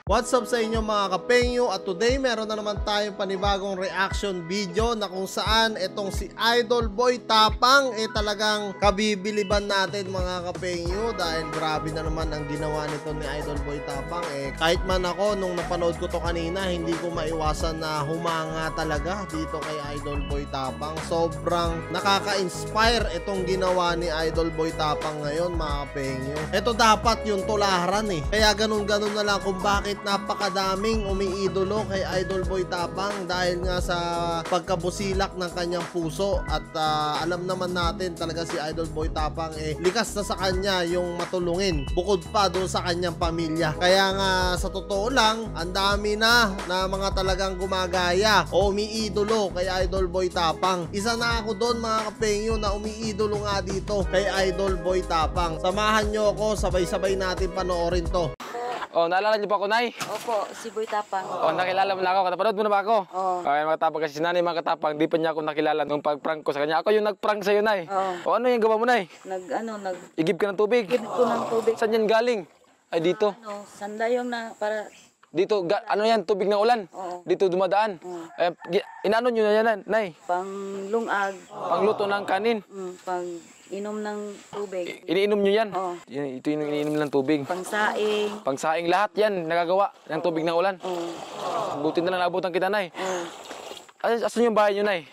What's up sa inyo mga kapengyo, at today meron na naman tayong panibagong reaction video na kung saan itong si Idol Boy Tapang talagang kabibiliban natin mga kapengyo, dahil grabe na naman ang ginawa nito ni Idol Boy Tapang. Kahit man ako nung napanood ko to kanina, hindi ko maiwasan na humanga talaga dito kay Idol Boy Tapang. Sobrang nakaka-inspire itong ginawa ni Idol Boy Tapang ngayon mga kapengyo. Ito dapat yung tularan kaya ganun-ganun na lang kung bakit napakadaming umiidolo kay Idol Boy Tapang, dahil nga sa pagkabusilak ng kanyang puso. At alam naman natin talaga si Idol Boy Tapang likas na sa kanya yung matulungin, bukod pa doon sa kanyang pamilya. Kaya nga sa totoo lang, ang dami na mga talagang gumagaya o umiidolo kay Idol Boy Tapang. Isa na ako doon mga kapengyo na umiidolo nga dito kay Idol Boy Tapang. Samahan nyo ako, sabay-sabay natin panoorin to. Oh, naalala niyo pa ako, Nay? Opo, si Boy Tapang. Oh, nakilala mo na ako. Katapanood mo na ba ako? Oo. Okay, mga Tapang kasi si Nanay mga Katapang, di pa niya ako nakilala nung pag-prank ko sa kanya. Ako yung nag-prank sa'yo, Nay. Oo. O ano yung gawa mo, Nay? Igib ka ng tubig? Igib ko ng tubig. Saan yan galing? Ay, dito. Sandayong na para... Dito, ano yan? Tubig ng ulan? Oo. Dito dumadaan? Oo. Inaano nyo na yan, Nay? Panglungag. Pangluto ng kanin? Pang inom ng tubig. Iniinom nyo yan? Oo. Ito yung iniinom ng tubig. Pangsaing. Pangsaing, lahat yan nagagawa ng tubig ng ulan. Oo. Buti na lang naabutan kita, Nay. Oo. Asan yung bahay nyo, Nay?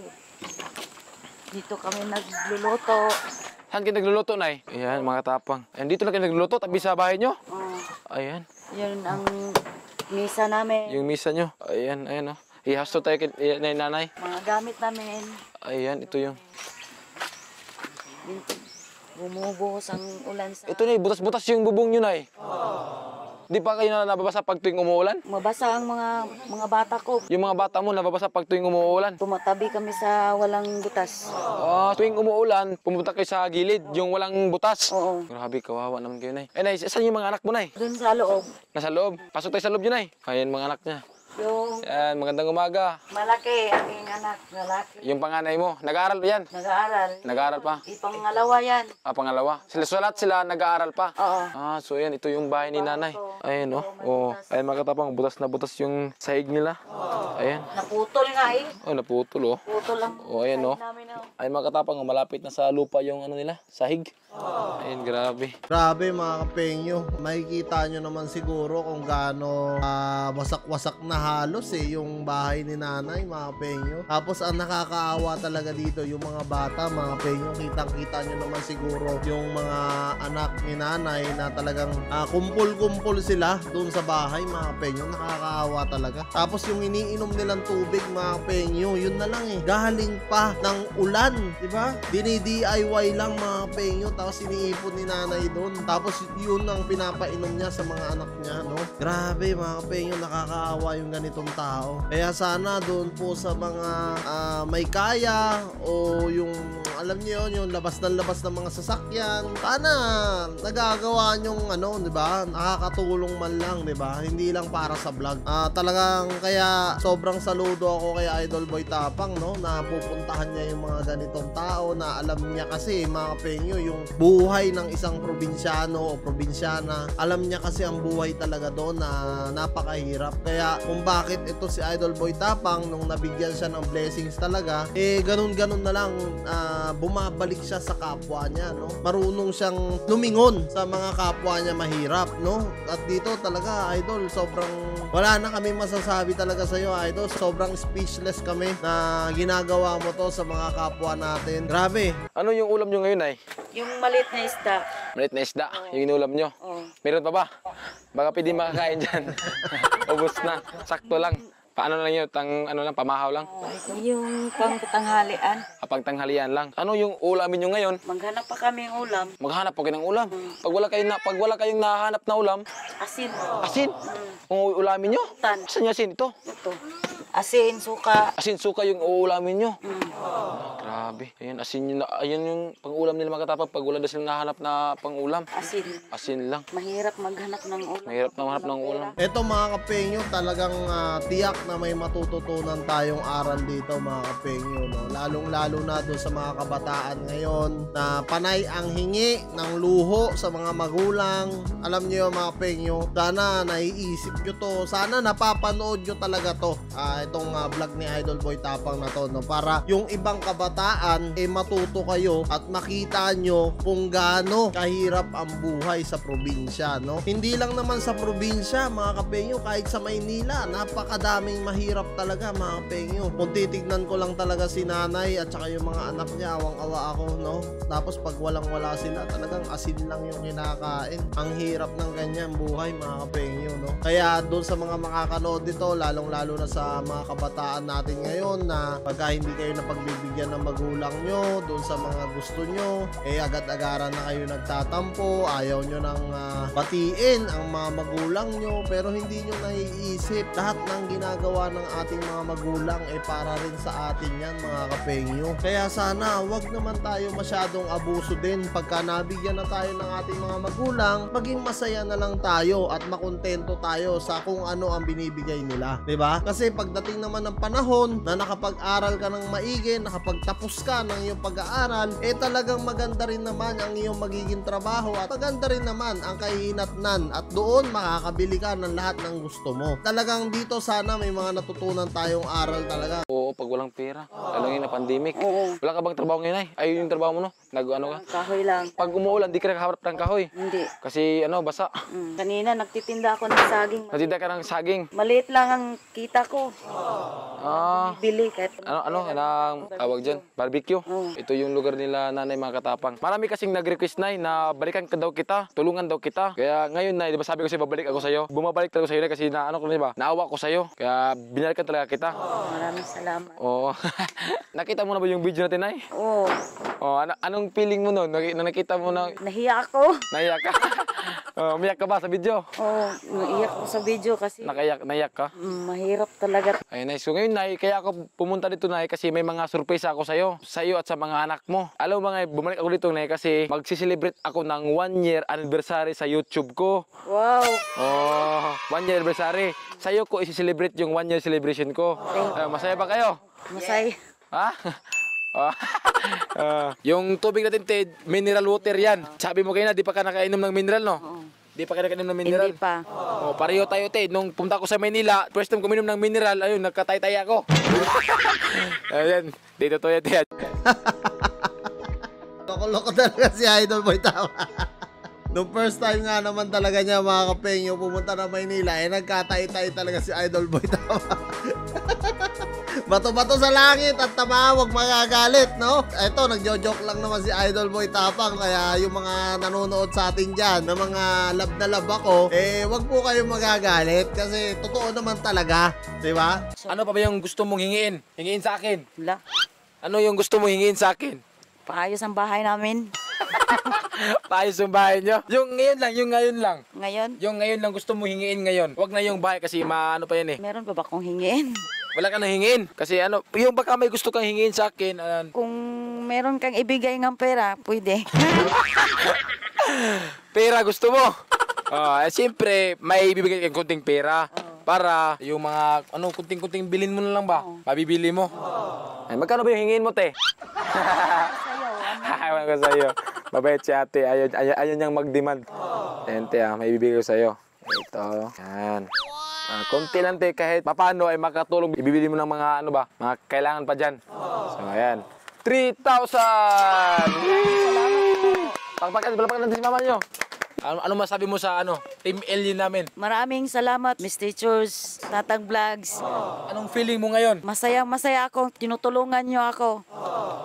Dito kami nagluluto. Saan kayo nagluluto, Nay? Ayan, mga Tapang. Ayan, dito lang kayo nagluluto, tabi sa bahay nyo? Oo. Ayan. Yun ang misa namin. Yung misa nyo. Ayan, ayan, oh. Ihasto tayo kay Nanay. Mga gamit namin. Ayan, ito yung... Dito, bumubuhos ang ulan sa... Ito, Nay, butas-butas yung bubong nyo, Nay. Di pa kayo nababasa pag tuwing umuulan? Mabasa ang mga bata ko. Yung mga bata mo nababasa pag tuwing umuulan? Tumatabi kami sa walang butas. Tuwing umuulan, pumunta kayo sa gilid, yung walang butas. Oo. Grabe, kawawa naman kayo, Nay. Nay, saan yung mga anak mo, Nay? Doon sa loob. Nasa loob. Pasok tayo sa loob nyo, Nay. Ayan, mga anak niya. Yung Ayan, magandang umaga. malaki, aking anak, lalaki. Yung panganay mo, nag-aaral yan? Nag-aaral. Nag-aaral pa? Ipangalawa yan. Pangalawa. Lahat sila nag-aaral pa? Oo. So yan, ito yung bahay ni Nanay. Ayan, oh. Oh. Ayan, mga Katapang, butas na butas yung sahig nila. Ayan. Naputol nga Oh, naputol, oh. Putol lang. Oh, ayan, oh. Namin, Ayan, mga Katapang, malapit na sa lupa yung ano nila, sahig. Ayan, grabe. Grabe mga kapengyo, makikita nyo naman siguro kung gaano wasak-wasak na halos yung bahay ni Nanay mga kapengyo. Tapos ang nakakaawa talaga dito yung mga bata mga kapengyo, kitang-kita nyo naman siguro yung mga anak ni Nanay na talagang kumpul-kumpul sila doon sa bahay mga kapengyo. Nakakaawa talaga. Tapos yung iniinom nilang tubig mga kapengyo, yun na lang galing pa ng ulan, di ba? Dini-DIY lang mga kapengyo, tapos iniipon ni Nanay doon. Tapos yun ang pinapainom niya sa mga anak niya, no? Grabe mga kapengyo, nakakaawa yung ganitong tao. Kaya sana doon po sa mga may kaya o yung alam niyo yun, yung labas ng mga sasakyan, sana nagagawa nyong ano, di ba? Nakakatulong man lang, di ba? Hindi lang para sa vlog. Talagang kaya sobrang saludo ako kay Idol Boy Tapang, no? Na pupuntahan niya yung mga ganitong tao na alam niya kasi mga kapengyo yung buhay ng isang probinsyano o probinsyana. Alam niya kasi ang buhay talaga doon na napakahirap. Kaya kung bakit ito si Idol Boy Tapang nung nabigyan siya ng blessings talaga, ganun-ganun na lang bumabalik siya sa kapwa niya, no? Marunong siyang lumingon sa mga kapwa niya mahirap, no? At dito talaga, Idol, sobrang wala na kami masasabi talaga sa iyo, Idol. Sobrang speechless kami na ginagawa mo to sa mga kapwa natin. Grabe. Ano yung ulam nyo ngayon, Nay? Yung maliit na isda. Maliit na isda, yung inulam nyo. Oo. Meron pa ba? Baka pwede makakain dyan. Ubus na. Sakto lang. Paano lang yun? Pamahaw lang? Ito yung pangtanghalian. Pagtanghalian lang. Ano yung ulamin nyo ngayon? Maghanap pa kami ng ulam. Maghanap po kayo ng ulam. Pag wala kayong nahanap na ulam, Asin. asin. Kung ulamin nyo, Tan. asan yung asin ito? Ito. Asin, suka. Asin, suka yung uulamin nyo. Mm. Grabe. Ayan, asin yun. Ayan yung pang-ulam nila mga katapang. Pag wala na silang nahanap na pang-ulam. Asin. Asin lang. Mahirap maghanap ng ulam. Mahirap na mahanap ng ulam. Ito mga kapengyo, talagang tiyak na may matututunan tayong aral dito mga kapengyo. No? Lalong-lalo na doon sa mga kabataan ngayon na panay ang hingi ng luho sa mga magulang. Alam niyo mga kapengyo, sana naiisip nyo to. Sana napapanood nyo talaga to. Itong vlog ni Idol Boy Tapang na to. No? Para yung ibang kabataan, matuto kayo at makita nyo kung gaano kahirap ang buhay sa probinsya. No? Hindi lang naman sa probinsya mga kapengyo, kahit sa Maynila, napakadaming mahirap talaga mga kapengyo. Kung titignan ko lang talaga si nanay at saka yung mga anak niya, awang-awa ako, no? Tapos pag walang-wala sila, talagang asin lang yung kinakain. Ang hirap ng ganyan buhay mga kapengyo, no? Kaya doon sa mga makakanood dito, lalong-lalo na sa mga kabataan natin ngayon na pagka hindi kayo napagbibigyan ng magulang nyo, doon sa mga gusto nyo, agad-agaran na kayo nagtatampo, ayaw nyo nang batiin ang mga magulang nyo, pero hindi nyo naiisip lahat ng ginagawa ng ating mga magulang para rin sa atin yan mga kapengyo. Kaya sana wag naman tayo masyadong abuso din pagka nabigyan na tayo ng ating mga magulang, maging masaya na lang tayo at makontento tayo sa kung ano ang binibigay nila, 'di ba? Kasi pagdating naman ng panahon na nakapag-aral ka ng maigi, nakapagtapos ka ng iyong pag-aaral, talagang maganda rin naman ang iyong magiging trabaho at maganda rin naman ang kahinatnan at doon makakabili ka ng lahat ng gusto mo. Talagang dito sana may mga natutunan tayong aral talaga. Oo, pag walang pera. Lalo ngayon na pandemic. Oo. Wala ka bang trabaho ngayon ay? Ayun yung trabaho mo no? Nag-ano ka? Kahoy lang. Pag umuulan, di ka nakaharap ng kahoy. Hindi. Kasi basa. Kanina nagtitinda ako ng saging. Natinda ka ng saging. Maliit lang ang kita ko. Bili kahit Anong tawag dyan? Barbecue. Oo. Ito yung lugar nila nanay mga katapang. Marami kasing nag-request na balikan ka daw kita, tulungan daw kita. Kaya ngayon na, di ba sabi ko sa'yo, babalik ako sa'yo. Bumabalik talaga sa'yo kasi naawa ko sa'yo. Kaya binalikan talaga kita. maraming salamat. Oo. Nakita mo na ba yung video natin, Nay? Oo. Oh, anong feeling mo noon? Nakita mo na Nahiya ako. naiyak ka? Umiyak ka ba sa video? Oo. Naiyak ako sa video kasi Naiyak ka? mahirap talaga. Ay, nice. So ngayon, Nay, kaya ako pumunta dito, Nay, kasi may mga surprise ako sa'yo at sa mga anak mo. Alam mo mga, bumalik ako dito, Nay, kasi magsiselebrate ako ng 1-year anniversary sa YouTube ko. Wow. Oh, 1-year anniversary. Sa'yo ko isi-celebrate yung 1-year celebration ko. Masaya ba kayo? Masaya. Ha? Yung tubig natin, Ted, mineral water yan. Sabi mo kayo na, di pa ka nakainom ng mineral, no? Di pa ka nakainom ng mineral? Hindi pa. Oh, pareho tayo, Ted. Nung pumunta ko sa Manila, first time kuminom ng mineral, ayun, nagkatay-tay ako. Ayan, dito to yan, Ted. Loko-loko talaga si Idol Boy Tama. Noong first time nga naman talaga niya mga kapengyo pumunta na Maynila, nagkatay-tay talaga si Idol Boy Tama. Bato-bato sa langit at tamawag magagalit, no? Eto, nagjo-joke lang naman si Idol Boy Tapang. Kaya yung mga nanonood sa atin dyan, na mga love na love ako, wag po kayong magagalit. Kasi totoo naman talaga, di ba? Ano pa ba yung gusto mong hingiin? Hingiin sa akin. Wala. Ano yung gusto mong hingiin sa akin? Paayos ang bahay namin. Paayos yung bahay nyo. Yung ngayon lang. Ngayon, Yung ngayon lang gusto mong hingiin ngayon. Wag na yung bahay kasi maano pa yan eh. meron pa ba akong hingiin? Wala ka na hingiin. Kasi yung baka may gusto kang hingiin sa akin. Kung meron kang ibigay ng pera, pwede. Pera gusto mo. Siyempre, may ibibigay kang kunting pera. Para yung mga, kunting-kunting bilhin mo na lang ba? Mabibili mo. Ay, magkano ba yung hingiin mo, te? Ayaw ko sa'yo. Mabait si ate. Ayaw niyang mag-demand. Ayan, te, may ibibigay ko sa'yo. Ito. Yan. Konti lang, te. Kahit paano ay makatulong. Ibibili mo ng mga, mga kailangan pa dyan. So, ayan. 3,000! Palakpakan natin si mama nyo. Ano masabi mo sa Team Alien namin? Maraming salamat, Miss Teachers, Tatang Vlogs. Anong feeling mo ngayon? Masaya ako. Tinutulungan niyo ako.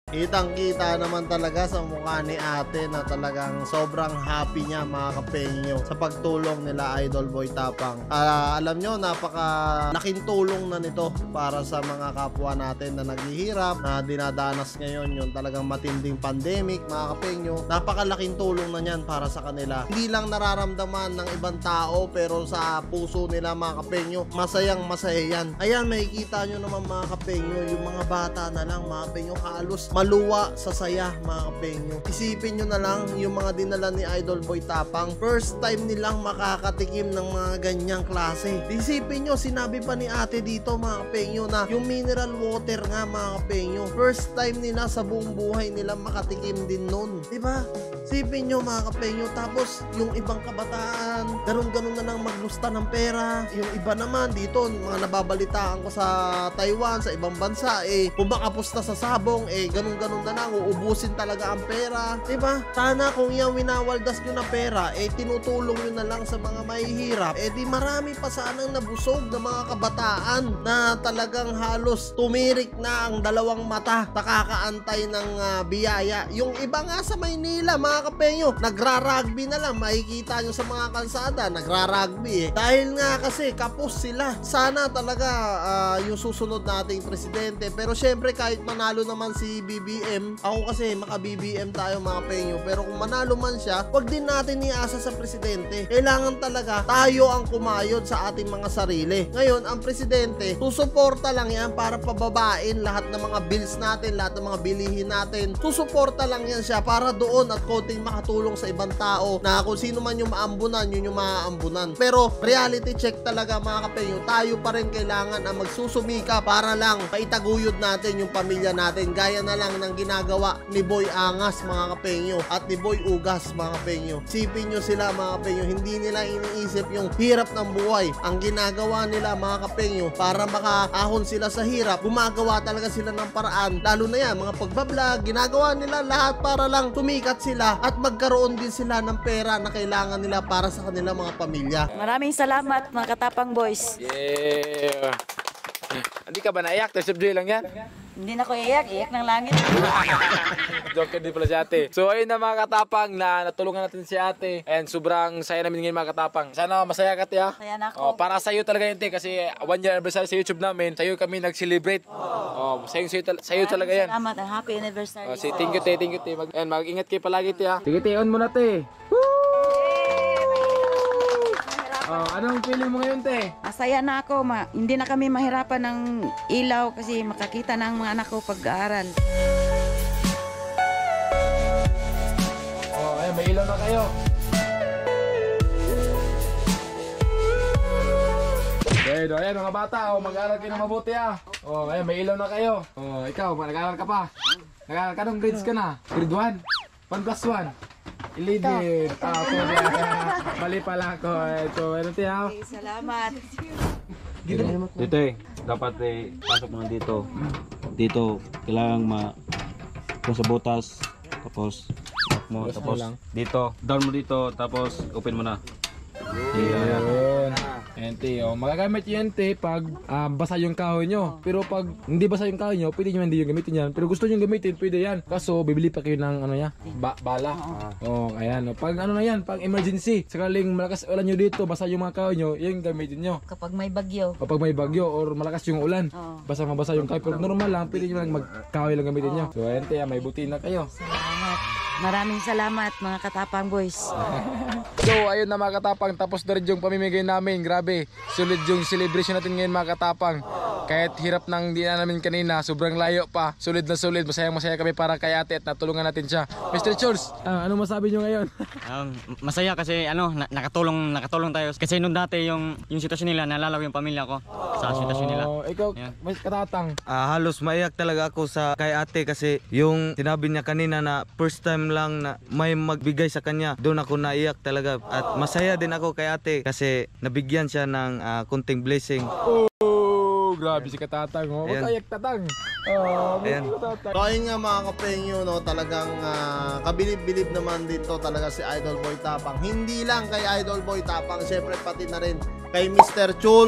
Kitang-kita naman talaga sa mukha ni ate na talagang sobrang happy niya mga kapengyo sa pagtulong nila Idol Boy Tapang. Alam nyo, napaka-laking tulong na nito para sa mga kapwa natin na naghihirap, na dinadanas ngayon yung talagang matinding pandemic mga kapengyo. Napakalaking tulong na niyan para sa kanila. Hindi lang nararamdaman ng ibang tao pero sa puso nila mga kapengyo, masayang masaya yan. Ayan, makikita nyo naman mga kapengyo, yung mga bata na lang mga kapengyo halos maluwa sa saya mga kapengyo. Isipin nyo na lang yung mga dinala ni Idol Boy Tapang, first time nilang makakatikim ng mga ganyang klase. Isipin nyo, sinabi pa ni ate dito mga kapengyo na yung mineral water nga mga kapengyo, first time nila sa buong buhay nila makatikim din nun, diba? Isipin nyo mga kapengyo, tapos yung ibang kabataan ganun-ganun na lang maglusta ng pera. Yung iba naman dito, mga nababalitaan ko sa Taiwan, sa ibang bansa, kumakapusta sa sabong, ganun-ganun na lang, uubusin talaga ang pera, diba? Sana kung yung winawaldas nyo na pera, tinutulong nyo na lang sa mga mahihirap, di marami pa sanang nabusog na mga kabataan na talagang halos tumirik na ang dalawang mata, nakakaantay ng biyaya. Yung iba nga sa Maynila mga kapengyo, nagra-rugby na lang, makikita nyo sa mga kalsada, nagra-rugby dahil nga kasi kapos sila. Sana talaga yung susunod nating presidente, pero syempre kahit manalo naman si BBM, ako kasi maka-BBM tayo mga kapengyo, pero kung manalo man siya, wag din natin iasa sa presidente. Kailangan talaga tayo ang kumayod sa ating mga sarili. Ngayon, ang presidente, susuporta lang yan para pababain lahat ng mga bills natin, lahat ng mga bilihin natin. Susuporta lang yan siya para doon at konting makatulong sa ibang tao na kung sino man yung maambunan, yun yung maaambunan. Pero reality check talaga mga kapengyo, tayo pa rin kailangan ang magsusumika para lang maitaguyod natin yung pamilya natin, gaya na lang ng ginagawa ni Boy Angas mga kapengyo at ni Boy Ugas mga kapengyo. Sipin nyo sila mga kapengyo, hindi nila iniisip yung hirap ng buhay. Ang ginagawa nila mga kapengyo, para makaahon sila sa hirap, gumagawa talaga sila ng paraan. Lalo na yan, mga pagbablog, ginagawa nila lahat para lang tumikat sila at magkaroon din sila ng pera na kailangan nila para sa kanilang mga pamilya. Maraming salamat mga Katapang Boys. Yeah! Hindi ka ba naiyak? Subject lang yan. Hindi na ko iyak ng langit. Joke din pala si ate. So ayun na mga katapang, na natulungan natin si ate. And sobrang saya namin ngayon mga katapang. Sana masaya ka tiya. Masaya na ako. Para sa iyo talaga yun te, kasi 1 year anniversary sa YouTube namin. Sa iyo kami nag-celebrate. Sa iyo talaga yan. Salamat, happy anniversary. Say thank you te. Mag-ingat kayo palagi tiya. Sige te, on mo na te. Anong feeling mo ngayon, te? Masaya na ako. Hindi na kami mahirapan ng ilaw kasi makakita na ang mga anak ko pag-aaral. Ayun, may ilaw na kayo. Ayan mga bata, mag-aaral kayo ng mabuti ayun, may ilaw na kayo. Ikaw, nag-aaral ka pa? Nag-aaral ka, anong grades ka na? Grade 1? 1+1? 11. Mali pala ako. So, ano tiyaw? Salamat. Dito dapat pasok mo dito. Dito, kailangan kung sa butas, tapos lock mo, tapos dito, down mo dito, tapos open mo na. Yun. Ayan te, magagamit yan te pag basa yung kahoy nyo. Pero pag hindi basa yung kahoy nyo, pwede nyo hindi yung gamitin yan. Pero gusto nyo gamitin, pwede yan. Kaso, bibili pa kayo ng bala. Ayan. Pag ano na yan, pag emergency, sakaling malakas ulan nyo dito, basa yung mga kahoy nyo, yung gamitin nyo. Kapag may bagyo. Kapag may bagyo or malakas yung ulan, basa yung kahoy. Pero normal lang, pwede nyo lang magkahoy lang gamitin nyo. So ayan te, may buti na kayo. Salamat. Maraming salamat mga Katapang Boys. So ayun na mga katapang, tapos na rin yung pamimigay namin. Grabe, sulit yung celebration natin ngayon mga katapang. Kahit hirap nang di na namin kanina, sobrang layo pa. Sulit na sulit, masaya kami para kay ate at natulungan natin siya. Mr. Charles, ano masabi nyo ngayon? Masaya kasi nakatulong tayo. Kasi nung dati yung sitwasyon nila, nalalaw yung pamilya ko sa sitwasyon nila. Ikaw, mas katatang. Halos maiyak talaga ako sa kay ate kasi yung sinabi niya kanina na first time lang na may magbigay sa kanya, doon ako naiyak talaga. At masaya din ako kay ate kasi nabigyan siya ng kunting blessing. Grabe si katatang. Huwag kayak tatang. Ayan. So ayun nga mga kapengyo, talagang kabilib-bilib naman dito talaga si Idol Boy Tapang. Hindi lang kay Idol Boy Tapang, syempre pati na rin kay Mr. Jules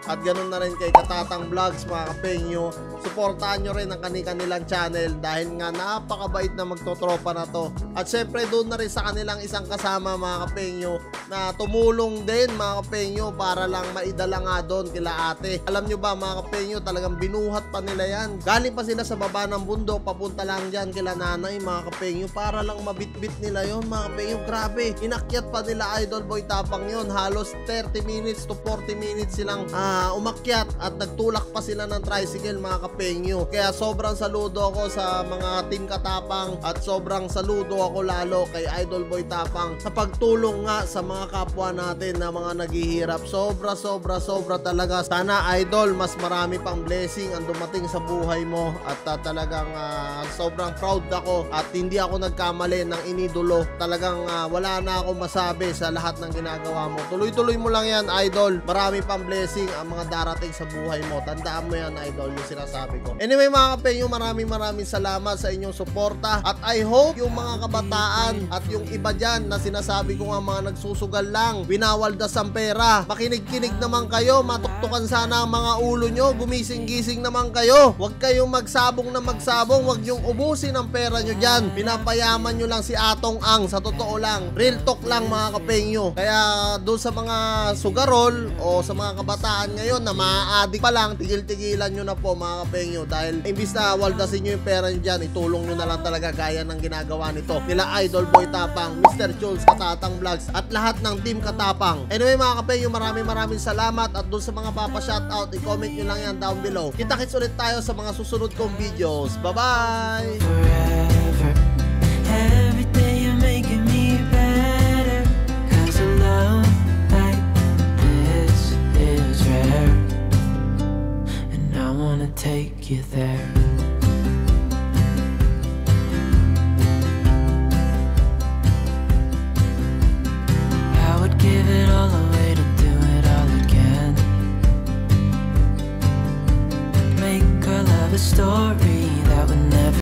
at ganun na rin kay Katatang Vlogs mga kapengyo. Suportahan nyo rin ang kanilang channel dahil nga napakabait na magtotropa na to. At syempre doon na rin sa kanilang isang kasama mga kapengyo na tumulong din mga kapengyo para lang maidala nga doon kila ate. Alam nyo ba mga kapengyo, talagang binuhat pa nila yan. Galing pa sila sa baba ng bundok, papunta lang dyan kila nanay mga kapengyo para lang mabitbit nila yon mga kapengyo. Grabe, inakyat pa nila Idol Boy Tapang yon. Halos 30 minutes to 40 minutes silang umakyat at nagtulak pa sila ng tricycle mga kapengyo. Kaya sobrang saludo ako sa mga team Katapang at sobrang saludo ako lalo kay Idol Boy Tapang sa pagtulong nga sa mga kapwa natin na mga naghihirap. Sobra talaga. Sana Idol, mas marami pang blessing ang dumating sa buhay mo at talagang sobrang proud ako at hindi ako nagkamali ng inidolo. Talagang wala na akong masabi sa lahat ng ginagawa mo. Tuloy-tuloy mo lang yan Idol. Marami pang blessing ang mga darating sa buhay mo. Tandaan mo yan Idol, yung sinasabi ko. Anyway mga kapengyo, maraming salamat sa inyong suporta at I hope yung mga kabataan at yung iba dyan na sinasabi ko nga mga nagsusugal lang, winawaldas ang pera, makinig-kinig naman kayo, matuktukan sana ang mga ulo nyo, gumising-gising naman kayo. Huwag kayong magsabong na magsabong, huwag yung ubusin ang pera nyo dyan. Pinapayaman nyo lang si Atong Ang, sa totoo lang. Real talk lang mga kapengyo. Kaya doon sa mga sugarol o sa mga kabataan ngayon na maa-addict pa lang, tigil-tigilan nyo na po mga kapengyo dahil imbis na waldasin nyo yung pera nyo dyan, itulong nyo na lang talaga gaya ng ginagawa nito nila Idol Boy Tapang, Mr. Jules, Katatang Vlogs at lahat ng team Katapang. Anyway mga kapengyo, maraming salamat at doon sa mga papa-shoutout, i-comment nyo lang yan down below. Kita-kits ulit tayo sa mga susunod kong videos. Bye-bye! Forever, every day you're making me better, 'cause a love like this is rare, and I wanna take you there.